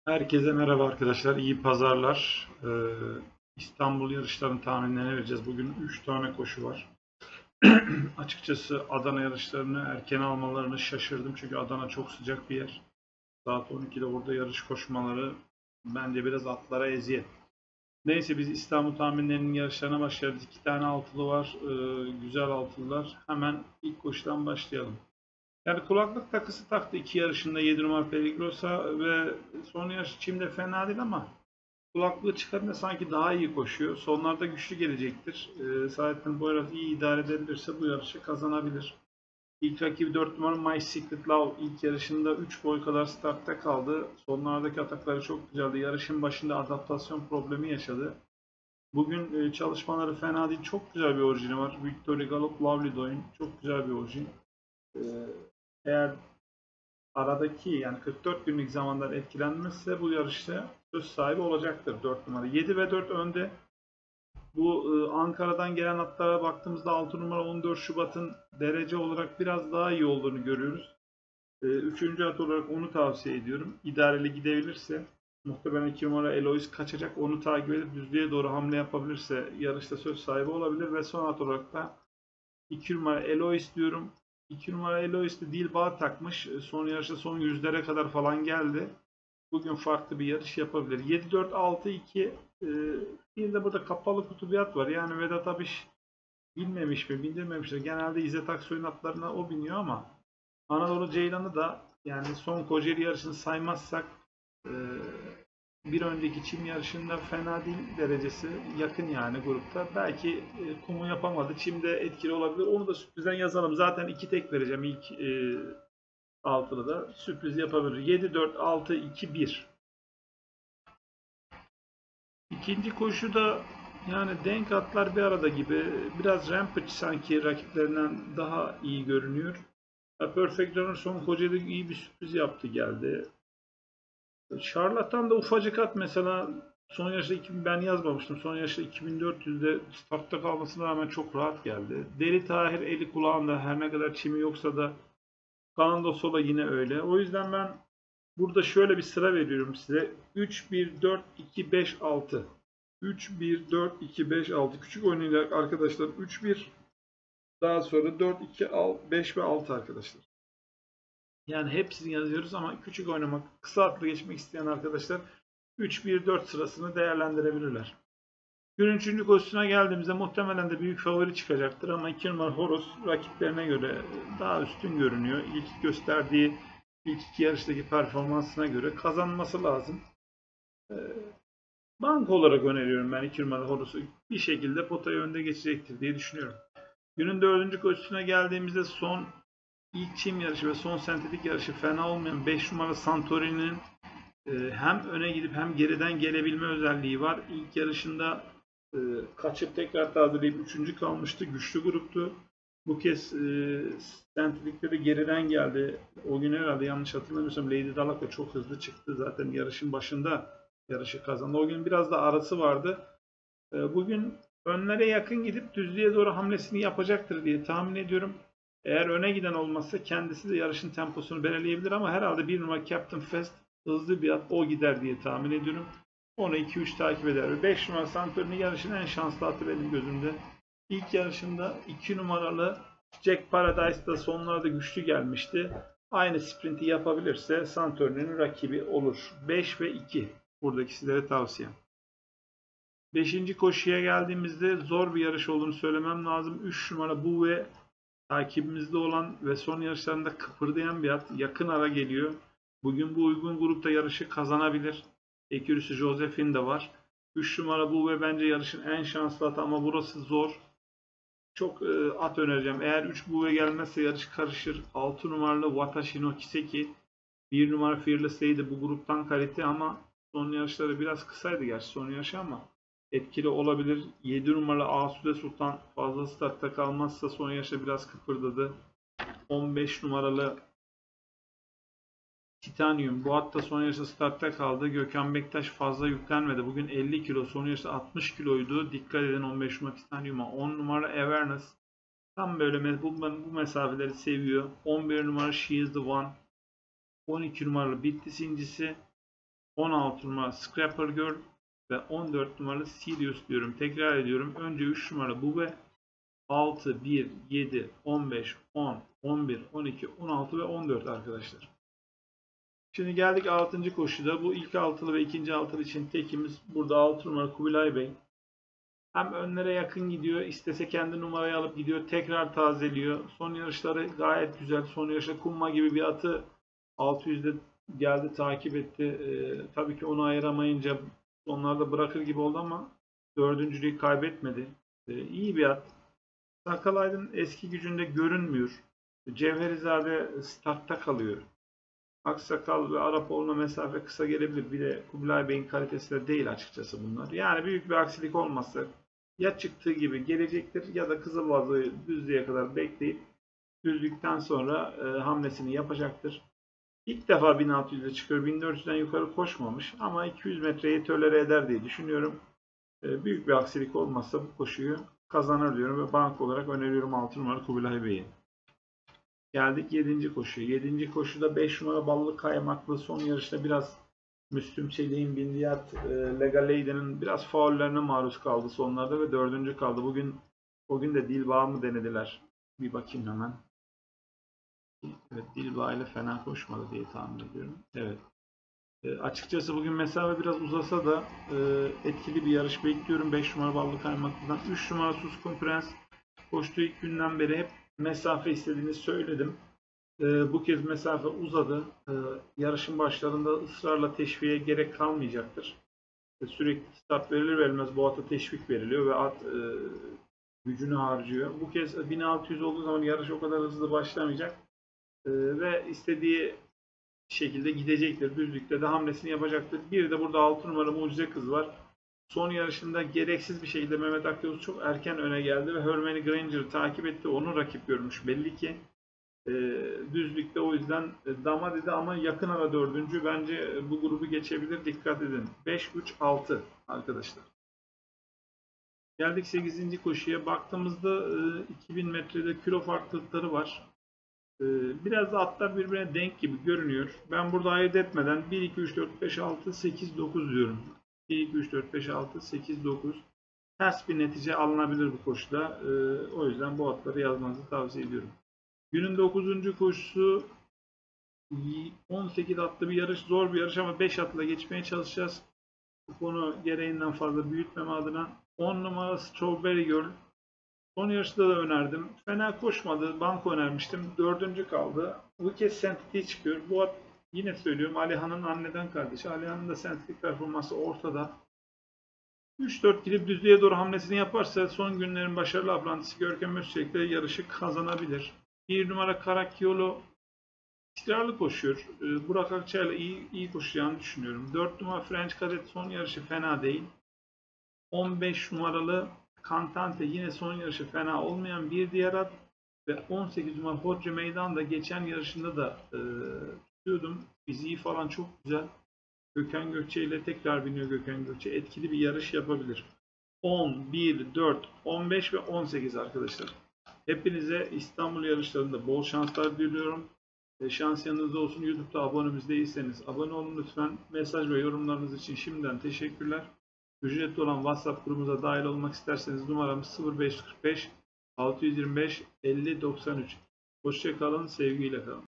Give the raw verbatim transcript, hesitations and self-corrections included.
Herkese merhaba arkadaşlar, iyi pazarlar. Ee, İstanbul yarışlarının tahminlerini vereceğiz. Bugün üç tane koşu var. Açıkçası Adana yarışlarını erken almalarını şaşırdım. Çünkü Adana çok sıcak bir yer. Saat on ikide orada yarış koşmaları bence biraz atlara eziyet. Neyse biz İstanbul tahminlerinin yarışlarına başlayalım. İki tane altılı var, ee, güzel altılılar. Hemen ilk koşudan başlayalım. Yani kulaklık takısı taktı iki yarışında yedi numara Peligrosa ve son yarış Çim'de fena değil ama kulaklığı çıkarınca sanki daha iyi koşuyor. Sonlarda güçlü gelecektir. Ee, Saadettin Boyraz iyi idare edebilirse bu yarışı kazanabilir. İlk rakibi dört numara My Secret Love ilk yarışında üç boy kadar startta kaldı. Sonlardaki atakları çok güzeldi. Yarışın başında adaptasyon problemi yaşadı. Bugün e, çalışmaları fena değil. Çok güzel bir orijini var. Victory Galop Lovely Doyun. Çok güzel bir orijin. Ee, eğer aradaki yani kırk dört günlük zamandan etkilenmezse bu yarışta söz sahibi olacaktır dört numara. yedi ve dört önde. Bu e, Ankara'dan gelen atlara baktığımızda altı numara on dört Şubat'ın derece olarak biraz daha iyi olduğunu görüyoruz. E, üçüncü at olarak onu tavsiye ediyorum. İdareli gidebilirse muhtemelen iki numara Elois kaçacak. Onu takip edip düzlüğe doğru hamle yapabilirse yarışta söz sahibi olabilir ve son at olarak da iki numara Elois diyorum. iki numara Elois de dil bağı takmış. Son yarışta son yüzlere kadar falan geldi. Bugün farklı bir yarış yapabilir. yedi dört altı iki e, bir de burada kapalı kutu bir at var. Yani Vedat Abiş bilmemiş mi bildirmemiş mi? Genelde İzzet Aksoy'un atlarına o biniyor ama Anadolu Ceylan'ı da yani son Kocaeli yarışını saymazsak e, bir önceki Çim yarışında fena değil derecesi yakın yani grupta. Belki e, kumu yapamadı. Çim'de etkili olabilir. Onu da sürprizden yazalım. Zaten iki tek vereceğim ilk e, altılı da sürpriz yapabilir. yedi dört altı iki bir. İkinci koşuda yani denk atlar bir arada gibi. Biraz Rampage sanki rakiplerinden daha iyi görünüyor. Perfect Runner son Kocaeli'de iyi bir sürpriz yaptı geldi. Charlatan da ufacık at mesela son yarışta iki bin ben yazmamıştım. Son yarışta iki bin dört yüzde startta kalmasına rağmen çok rahat geldi. Deli Tahir eli kulağında her ne kadar çimi yoksa da Kanando Sola yine öyle. O yüzden ben burada şöyle bir sıra veriyorum size. üç bir dört iki beş altı. üç bir dört iki beş altı. Küçük oynayacak arkadaşlar üç bir. Daha sonra dört iki beş ve altı arkadaşlar. Yani hepsini yazıyoruz ama küçük oynamak, kısa atlı geçmek isteyen arkadaşlar üç bir dört sırasını değerlendirebilirler. Günün üçüncü koşusuna geldiğimizde muhtemelen de büyük favori çıkacaktır ama iki numara Horos rakiplerine göre daha üstün görünüyor. İlk gösterdiği ilk iki yarıştaki performansına göre kazanması lazım. Banko olarak öneriyorum ben iki numara Horos'u. Bir şekilde potayı önde geçecektir diye düşünüyorum. Günün dördüncü koşusuna geldiğimizde son ilk çim yarışı ve son sentetik yarışı fena olmayan beş numara Santorini'nin hem öne gidip hem geriden gelebilme özelliği var. İlk yarışında e, kaçıp tekrar tazeleyip üçüncü kalmıştı. Güçlü gruptu. Bu kez e, sentetikte de geriden geldi. O gün herhalde yanlış hatırlamıyorsam Lady Dalak'la çok hızlı çıktı. Zaten yarışın başında yarışı kazandı. O gün biraz da arası vardı. E, bugün önlere yakın gidip düzlüğe doğru hamlesini yapacaktır diye tahmin ediyorum. Eğer öne giden olmazsa kendisi de yarışın temposunu belirleyebilir ama herhalde bir numara Captain Fast hızlı bir at o gider diye tahmin ediyorum. Onu iki üç takip eder. Ve beş numara Santorini yarışın en şanslı atı benim gözümde. İlk yarışında iki numaralı Jack Paradise da sonlarda güçlü gelmişti. Aynı sprinti yapabilirse Santorini'nin rakibi olur. beş ve iki. Buradaki sizlere tavsiyem. beşinci koşuya geldiğimizde zor bir yarış olduğunu söylemem lazım. üç numara bu ve takibimizde olan ve son yarışlarında kıpırdayan bir at yakın ara geliyor. Bugün bu uygun grupta yarışı kazanabilir. Ekürüsü Josephine de var. üç numara bu ve bence yarışın en şanslı atı ama burası zor. Çok e, at önereceğim. Eğer üç buve gelmezse yarış karışır. altı numaralı Watashi no Kiseki. bir numara Fearless Lady bu gruptan kalite ama son yarışları biraz kısaydı gerçi son yarışı ama etkili olabilir. yedi numaralı Asude Sultan fazla startta kalmazsa son yarışta biraz kıpırdadı. on beş numaralı Titanium bu hatta son yarışta startta kaldı. Gökhan Bektaş fazla yüklenmedi. Bugün elli kilo son yarışta altmış kiloydu. Dikkat edin on beş numara Titanium'a. on numara Awareness tam böyle bu, bu mesafeleri seviyor. on bir numara She is the One. on iki numaralı Bitlis incisi. on altı numara Scrapper Girl ve on dört numaralı Sirius diyorum. Tekrar ediyorum. Önce üç numara Bube, altı, bir, yedi, on beş, on, on bir, on iki, on altı ve on dört arkadaşlar. Şimdi geldik altıncı koşuda. Bu ilk altılı ve ikinci altılı için tekimiz burada altı numara Kubilay Bey. Hem önlere yakın gidiyor. İstese kendi numarayı alıp gidiyor. Tekrar tazeliyor. Son yarışları gayet güzel. Son yarışta Kumma gibi bir atı altı yüzde geldi takip etti. Ee, tabii ki onu ayıramayınca onlarda bırakır gibi oldu ama dördüncülüğü kaybetmedi. Ee, iyi bir at. Sakal Aydın eski gücünde görünmüyor. Cevherizade startta kalıyor. Aksakal ve Arapoğlu'na mesafe kısa gelebilir. Bir de Kubilay Bey'in kalitesi de değil açıkçası bunlar. Yani büyük bir aksilik olmazsa ya çıktığı gibi gelecektir ya da Kızılvazı düzlüğe kadar bekleyip düzlükten sonra e, hamlesini yapacaktır. İlk defa bin altı yüze çıkıyor. bin dört yüzden yukarı koşmamış ama iki yüz metreyi tolere eder diye düşünüyorum. E, büyük bir aksilik olmazsa bu koşuyu kazanır diyorum ve bank olarak öneriyorum altı numara Kubilay Bey'i. Geldik yedinci koşuya. yedinci koşuda beş numara Ballı Kaymaklı son yarışta biraz Müslüm Çelik'in bindiği at e, Legal Lady'nin biraz faullerine maruz kaldı sonlarda ve dördüncü kaldı. Bugün o gün de Dilbağ mı denediler? Bir bakayım hemen. Evet, Dilbağ ile fena koşmadı diye tahmin ediyorum. Evet. E, açıkçası bugün mesafe biraz uzasa da e, etkili bir yarış bekliyorum. beş numara Ballı Kaymaklı'dan. üç numara Suskun Prens koştuğu ilk günden beri hep mesafe istediğini söyledim. E, bu kez mesafe uzadı. E, yarışın başlarında ısrarla teşviğe gerek kalmayacaktır. E, sürekli start verilir verilmez bu ata teşvik veriliyor ve at e, gücünü harcıyor. Bu kez bin altı yüz olduğu zaman yarış o kadar hızlı başlamayacak. E, ve istediği şekilde gidecektir. Düzlükte de hamlesini yapacaktır. Bir de burada altı numara Mucize Kız var. Son yarışında gereksiz bir şekilde Mehmet Akyavuz çok erken öne geldi ve Hermione Granger'ı takip etti. Onu rakip görmüş belli ki. E, düzlükte o yüzden e, dama dedi ama yakın ara dördüncü. Bence e, bu grubu geçebilir. Dikkat edin. beş, üç, altı arkadaşlar. Geldik sekizinci koşuya. Baktığımızda e, iki bin metrede kilo farklılıkları var. E, biraz da atlar birbirine denk gibi görünüyor. Ben burada ayırt etmeden bir, iki, üç, dört, beş, altı, sekiz, dokuz diyorum. bir, iki, üç, dört, beş, altı, sekiz, dokuz. Ters bir netice alınabilir bu koşuda. E, o yüzden bu atları yazmanızı tavsiye ediyorum. Günün dokuzuncu koşusu on sekiz atlı bir yarış. Zor bir yarış ama beş atla geçmeye çalışacağız. Bu konu gereğinden fazla büyütmeme adına. on numara Strawberry Girl. Son yarışta da önerdim. Fena koşmadı. Banko önermiştim. Dördüncü kaldı. Bu kez sentetik çıkıyor. Bu at yine söylüyorum Alihan'ın anneden kardeşi. Alihan'ın da sentetik performansı ortada. üç dört gidip düzlüğe doğru hamlesini yaparsa son günlerin başarılı ablantisi Görkem Özçelik'le yarışı kazanabilir. bir numara Karakyolu istikrarlı koşuyor. Burak Akçay'la iyi, iyi koşacağını düşünüyorum. dört numara French Cadet son yarışı fena değil. on beş numaralı Cantante yine son yarışı fena olmayan bir diğer at. Ve on sekiz numara Hodri Meydan da geçen yarışında da e, tutuyordum. Fiziği falan çok güzel. Gökhan Gökçe ile tekrar biniyor Gökhan Gökçe. Etkili bir yarış yapabilir. on, bir, dört, on beş ve on sekiz arkadaşlar. Hepinize İstanbul yarışlarında bol şanslar diliyorum. Şans yanınızda olsun. YouTube'da abonemiz değilseniz abone olun lütfen. Mesaj ve yorumlarınız için şimdiden teşekkürler. Ücretli olan WhatsApp grubumuza dahil olmak isterseniz numaramız sıfır beş kırk beş altı yüz yirmi beş elli doksan üç. Hoşça kalın, sevgiyle kalın.